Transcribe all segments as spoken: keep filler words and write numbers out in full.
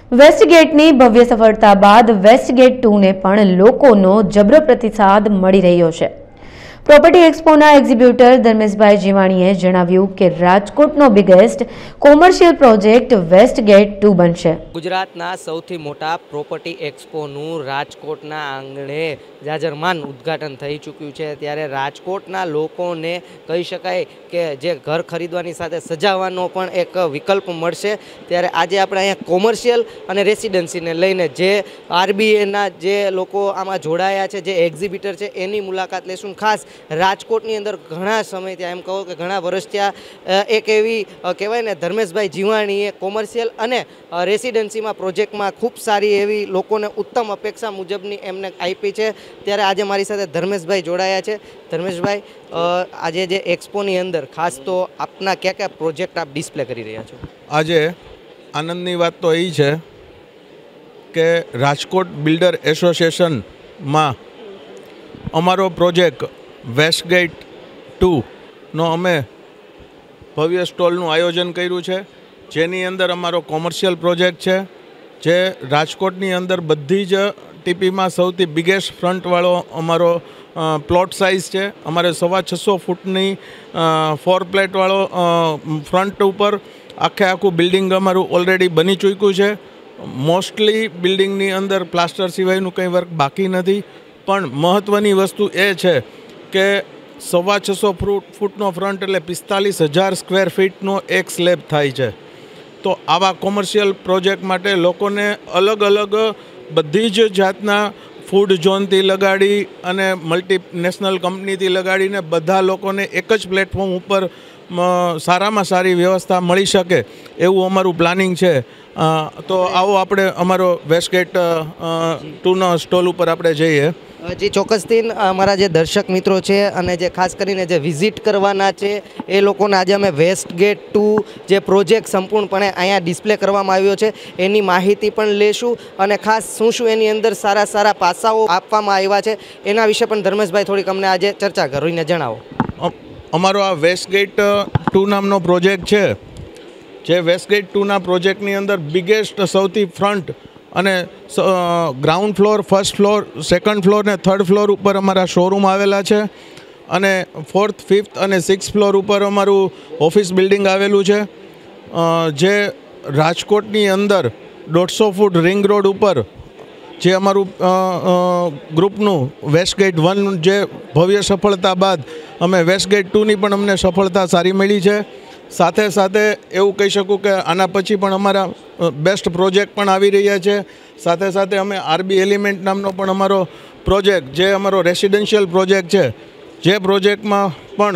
વેસ્ટગેટની ભવ્ય સફળતા બાદ વેસ્ટગેટ ટુ ને પણ લોકોનો જબરો પ્રતિસાદ મળી રહ્યો છે। પ્રોપર્ટી એક્સપોના એક્ઝિબ્યુટર ધર્મેશભાઈ જીવાણીએ જણાવ્યું કે રાજકોટનો biggest commercial project Westgate two બનશે। ગુજરાતના સૌથી મોટા પ્રોપર્ટી એક્સપોનું રાજકોટના આંગણે જાજરમાન ઉદ્ઘાટન થઈ ચૂક્યું છે, ત્યારે રાજકોટના લોકોને કહી શકાય કે જે ઘર ખરીદવાની સાથે સજાવવાનો પણ એક વિકલ્પ મળશે। ત્યારે આજે આપણે અહીંયા કોમર્શિયલ અને રેસિડેન્સીને લઈને જે આરબીએના જે લોકો આમાં જોડાયા છે, જે એક્ઝિબ્યુટર છે, એની મુલાકાત લેશું। ખાસ રાજકોટની અંદર ઘણા સમય ત્યાં એમ કહો કે ઘણા વર્ષ ત્યાં એક એવી કહેવાય ને ધર્મેશભાઈ જીવાણીએ કોમર્શિયલ અને રેસિડેન્સીમાં પ્રોજેક્ટમાં ખૂબ સારી એવી લોકોને ઉત્તમ અપેક્ષા મુજબની એમને આપી છે। ત્યારે આજે મારી સાથે ધર્મેશભાઈ જોડાયા છે। ધર્મેશભાઈ, આજે જે એક્સપોની અંદર ખાસ તો આપના કયા કયા પ્રોજેક્ટ આપ ડિસ્પ્લે કરી રહ્યા છો? આજે આનંદની વાત તો એ છે કે રાજકોટ બિલ્ડર એસોસિએશનમાં અમારો પ્રોજેક્ટ વેસ્ટગેટ ટુનો અમે ભવ્ય સ્ટોલનું આયોજન કર્યું છે, જેની અંદર અમારો કોમર્શિયલ પ્રોજેક્ટ છે, જે રાજકોટની અંદર બધી જ ટીપીમાં સૌથી બિગેસ્ટ ફ્રન્ટવાળો અમારો પ્લોટ સાઇઝ છે। અમારે સવા છસો ફૂટની ફોર પ્લેટવાળો ફ્રન્ટ ઉપર આખે આખું બિલ્ડિંગ અમારું ઓલરેડી બની ચૂક્યું છે। મોસ્ટલી બિલ્ડિંગની અંદર પ્લાસ્ટર સિવાયનું કંઈ વર્ક બાકી નથી, પણ મહત્ત્વની વસ્તુ એ છે કે સવા છસો ફૂટ ફૂટનો ફ્રન્ટ એટલે પિસ્તાલીસ હજાર સ્ક્વેર ફીટનો એક સ્લેબ થાય છે। તો આવા કોમર્શિયલ પ્રોજેક્ટ માટે લોકોને અલગ અલગ બધી જ જાતના ફૂડ ઝોનથી લગાડી અને મલ્ટીનેશનલ કંપનીથી લગાડીને બધા લોકોને એક જ પ્લેટફોર્મ ઉપર સારામાં સારી વ્યવસ્થા મળી શકે એવું અમારું પ્લાનિંગ છે। તો આવો આપણે અમારો વેસ્ટગેટ ટુના સ્ટોલ ઉપર આપણે જઈએ। જી ચોક્કસથી અમારા જે દર્શક મિત્રો છે અને જે ખાસ કરીને જે વિઝિટ કરવાના છે એ લોકોને આજે અમે વેસ્ટગેટ ટુ જે પ્રોજેક્ટ સંપૂર્ણપણે અહીંયા ડિસ્પ્લે કરવામાં આવ્યો છે એની માહિતી પણ લેશું અને ખાસ શું શું એની અંદર સારા સારા પાસાઓ આપવામાં આવ્યા છે એના વિશે પણ ધર્મેશભાઈ થોડીક અમને આજે ચર્ચા કરીને જણાવો। અમારો આ વેસ્ટગેટ ટુ નામનો પ્રોજેક્ટ છે, જે વેસ્ટગેટ ટુના પ્રોજેક્ટની અંદર બિગેસ્ટ સૌથી ફ્રન્ટ અને ground floor, first floor, second floor ને થર્ડ ફ્લોર ઉપર અમારા શોરૂમ આવેલા છે અને ફોર્થ, ફિફ્થ અને સિક્સ ફ્લોર ઉપર અમારું ઓફિસ બિલ્ડિંગ આવેલું છે, જે રાજકોટની અંદર દોઢસો ફૂટ રિંગ રોડ ઉપર જે અમારું ગ્રુપનું વેસ્ટગેટ વન જે ભવ્ય સફળતા બાદ અમે વેસ્ટગેટ ટુની પણ અમને સફળતા સારી મળી છે। સાથે સાથે એવું કહી શકું કે આના પછી પણ અમારા બેસ્ટ પ્રોજેક્ટ પણ આવી રહ્યા છે। સાથે સાથે અમે આરબી એલિમેન્ટ નામનો પણ અમારો પ્રોજેક્ટ જે અમારો રેસિડેન્શિયલ પ્રોજેક્ટ છે, જે પ્રોજેક્ટમાં પણ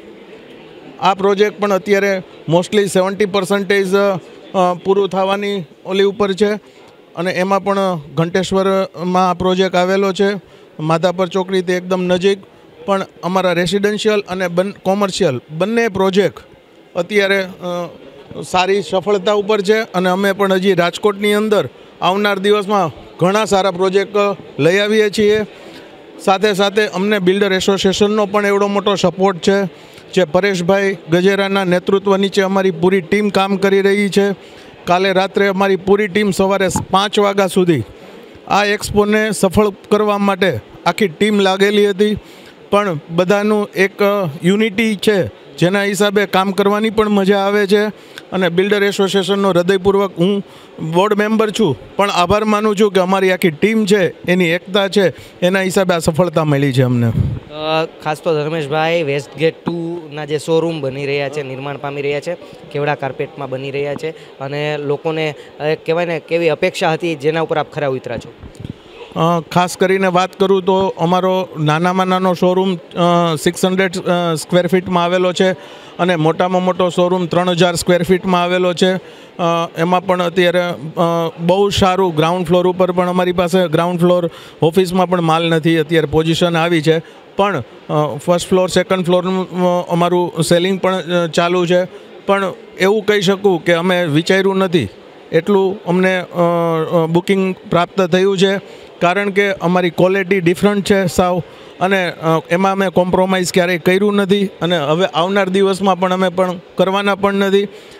આ પ્રોજેક્ટ પણ અત્યારે મોસ્ટલી સેવન્ટી પર્સન્ટેજ પૂરું થવાની ઓલી ઉપર છે અને એમાં પણ ઘંટેશ્વરમાં આ પ્રોજેક્ટ આવેલો છે, માધાપર ચોકડીથી એકદમ નજીક। પણ અમારા રેસિડેન્શિયલ અને બન કોમર્શિયલ બંને પ્રોજેક્ટ અત્યારે સારી સફળતા ઉપર છે અને અમે પણ હજી રાજકોટની અંદર આવનાર દિવસમાં ઘણા સારા પ્રોજેક્ટ લઈ આવીએ છીએ। સાથે સાથે અમને બિલ્ડર એસોસિએશનનો પણ એવડો મોટો સપોર્ટ છે, જે પરેશભાઈ ગજેરાના નેતૃત્વ નીચે અમારી પૂરી ટીમ કામ કરી રહી છે। કાલે રાત્રે અમારી પૂરી ટીમ સવારે પાંચ વાગ્યા સુધી આ એક્સપોને સફળ કરવા માટે આખી ટીમ લાગેલી હતી, પણ બધાનું એક યુનિટી છે જેના હિસાબે કામ કરવાની પણ મજા આવે છે અને બિલ્ડર એસોસિએશનનો હૃદયપૂર્વક હું બોર્ડ મેમ્બર છું, પણ આભાર માનું છું કે અમારી આખી ટીમ છે એની એકતા છે, એના હિસાબે આ સફળતા મળી છે અમને। ખાસ તો ધર્મેશભાઈ, વેસ્ટગેટ ટુના જે શોરૂમ બની રહ્યા છે, નિર્માણ પામી રહ્યા છે, કેવડા કાર્પેટમાં બની રહ્યા છે અને લોકોને કહેવાય ને કેવી અપેક્ષા હતી જેના ઉપર આપ ખરા ઉતરા છો? ખાસ કરીને વાત કરું તો અમારો નાનામાં નાનો શોરૂમ સિક્સ હંડ્રેડ સ્ક્વેર ફીટમાં આવેલો છે અને મોટામાં મોટો શોરૂમ ત્રણ હજાર સ્ક્વેર ફીટમાં આવેલો છે। એમાં પણ અત્યારે બહુ સારું ગ્રાઉન્ડ ફ્લોર ઉપર પણ અમારી પાસે ગ્રાઉન્ડ ફ્લોર ઓફિસમાં પણ માલ નથી, અત્યારે પોઝિશન આવી છે, પણ ફર્સ્ટ ફ્લોર, સેકન્ડ ફ્લોરનું અમારું સેલિંગ પણ ચાલુ છે। પણ એવું કહી શકું કે અમે વિચાર્યું નથી એટલું અમને બુકિંગ પ્રાપ્ત થયું છે, કારણ કે અમારી ક્વોલિટી ડિફરન્ટ છે સાવ અને એમાં અમે કોમ્પ્રોમાઇઝ ક્યારેય કર્યું નથી અને હવે આવનાર દિવસમાં પણ અમે પણ કરવાના પણ નથી।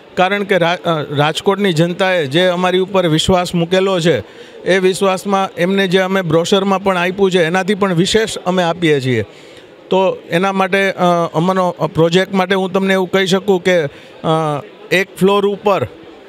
કારણ કે રાજકોટની જનતાએ જે અમારી ઉપર વિશ્વાસ મૂકેલો છે એ વિશ્વાસમાં એમને જે અમે બ્રોશરમાં પણ આપ્યું છે એનાથી પણ વિશેષ અમે આપીએ છીએ. તો એના માટે અમારો પ્રોજેક્ટ માટે હું તમને એવું કહી શકું કે એક ફ્લોર ઉપર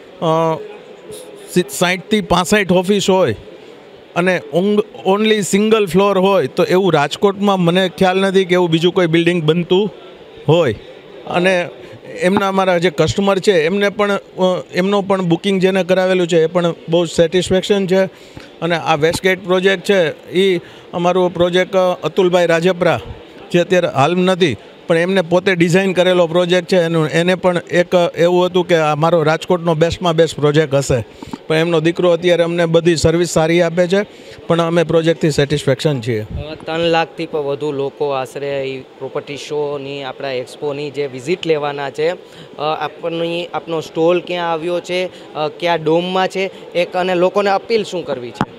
સાઠથી પાસઠ ઓફિસ હોય અને ઓનલી સિંગલ ફ્લોર હોય તો એવું રાજકોટમાં મને ખ્યાલ નથી કે એવું બીજું કોઈ બિલ્ડિંગ બનતું હોય. અને એમના અમારા જે કસ્ટમર છે એમને પણ એમનો પણ બુકિંગ જેને કરાવેલું છે એ પણ બહુ સેટિસ્ફેક્શન છે. અને આ વેસ્ટગેટ પ્રોજેક્ટ છે એ અમારો પ્રોજેક્ટ અતુલભાઈ રાજપરા જે અત્યારે હાલ નથી પણ એમને પોતે ડિઝાઇન કરેલો પ્રોજેક્ટ છે એનું એને પણ એક એવું હતું કે આ મારો રાજકોટનો બેસ્ટમાં બેસ્ટ પ્રોજેક્ટ હશે. પણ એમનો દીકરો અત્યારે અમને બધી સર્વિસ સારી આપે છે પણ અમે પ્રોજેક્ટથી સેટિસ્ફેક્શન છીએ. ત્રણ લાખથી પણ વધુ લોકો આશરે એ પ્રોપર્ટી શોની આપણા એક્સપોની જે વિઝિટ લેવાના છે. આપની આપનો સ્ટોલ ક્યાં આવ્યો છે, ક્યાં ડોમમાં છે, એક અને લોકોને અપીલ શું કરવી છે?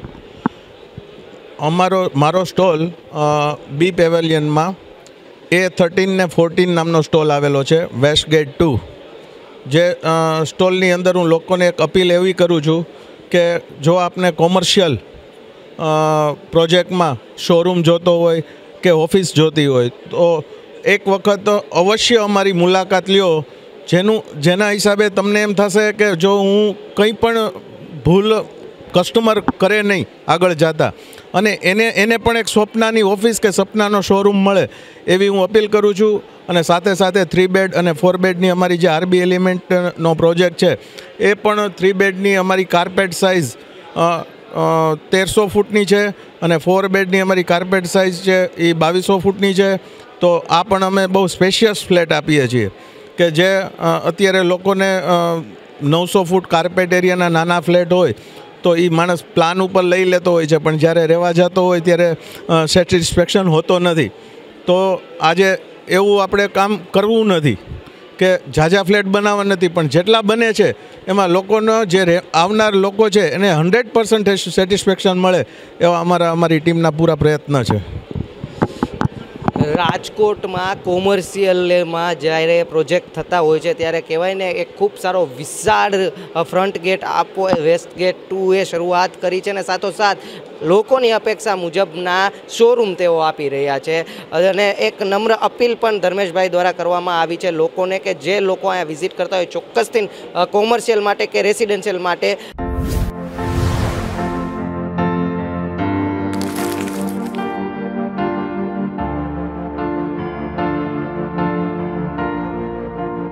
અમારો મારો સ્ટોલ બી પેવેલિયનમાં એ થર્ટીન ને ફોર્ટીન નામનો સ્ટોલ આવેલો છે વેસ્ટગેટ ટુ. જે સ્ટોલની અંદર હું લોકોને એક અપીલ એવી કરું છું કે જો આપને કોમર્શિયલ પ્રોજેક્ટમાં શોરૂમ જોતો હોય કે ઓફિસ જોતી હોય તો એક વખત અવશ્ય અમારી મુલાકાત લ્યો, જેનું જેના હિસાબે તમને એમ થશે કે જો હું કંઈ પણ ભૂલ કસ્ટમર કરે નહીં આગળ જતા, અને એને એને પણ એક સ્વપ્નાની ઓફિસ કે સપનાનો શોરૂમ મળે એવી હું અપીલ કરું છું. અને સાથે સાથે થ્રી બેડ અને ફોર બેડની અમારી જે આરબી એલિમેન્ટનો પ્રોજેક્ટ છે એ પણ થ્રી બેડની અમારી કાર્પેટ સાઇઝ તેરસો ફૂટની છે અને ફોર બેડની અમારી કાર્પેટ સાઇઝ છે એ બાવીસો ફૂટની છે. તો આ પણ અમે બહુ સ્પેશિયસ ફ્લેટ આપીએ છીએ કે જે અત્યારે લોકોને નવસો ફૂટ કાર્પેટ એરિયાના નાના ફ્લેટ હોય તો એ માણસ પ્લાન ઉપર લઈ લેતો હોય છે પણ જ્યારે રહેવા જતો હોય ત્યારે સેટિસ્ફેક્શન હોતો નથી. તો આજે એવું આપણે કામ કરવું નથી કે ઝાઝા ફ્લેટ બનાવવા નથી, પણ જેટલા બને છે એમાં લોકોનો જે આવનાર લોકો છે એને હંડ્રેડ પર્સન્ટ સેટિસ્ફેક્શન મળે એવા અમારા અમારી ટીમના પૂરા પ્રયત્ન છે. રાજકોટમાં કોમર્શિયલમાં જ્યારે પ્રોજેક્ટ થતા હોય છે ત્યારે કહેવાય ને એક ખૂબ સારો વિશાળ ફ્રન્ટ ગેટ આપવો વેસ્ટ ગેટ ટુએ શરૂઆત કરી છે અને સાથોસાથ લોકોની અપેક્ષા મુજબના શોરૂમ તેઓ આપી રહ્યા છે. અને એક નમ્ર અપીલ પણ ધર્મેશભાઈ દ્વારા કરવામાં આવી છે લોકોને કે જે લોકો અહીંયા વિઝિટ કરતા હોય ચોક્કસથી કોમર્શિયલ માટે કે રેસિડેન્શિયલ માટે